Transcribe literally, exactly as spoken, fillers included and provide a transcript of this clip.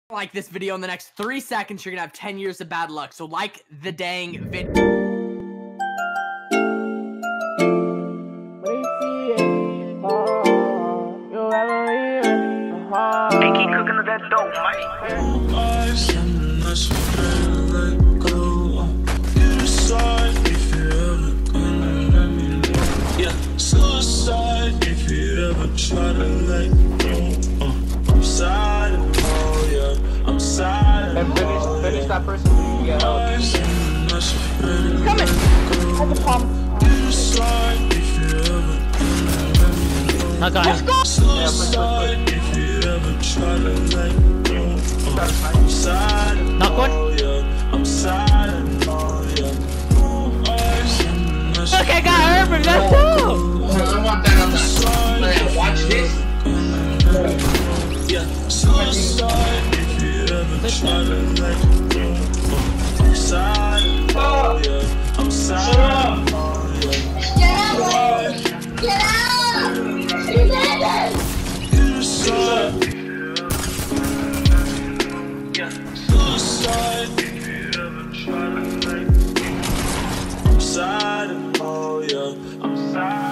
Like this video in the next three seconds, you're gonna have ten years of bad luck. So like the dang video. They keep cooking up that dope, Suicide if you ever try to let go. Uh, I'm sad and oh yeah, I'm sad and finish, oh, finish yeah. that person so you can get help. Coming! That's a pump. Not going. Let's go! Suicide if you ever try to let go. Uh, I'm sad and Not good. oh yeah, I'm sad and oh yeah. Look, I got Urban, that's cool! I want that on that. Man, watch this. Yeah, suicide if you ever try to let go. I'm sad, oh yeah, I'm sad, oh yeah. Get out! Get out! You did it! Suicide, yeah, suicide if you ever try to let go. I'm sad, oh yeah, I'm sad.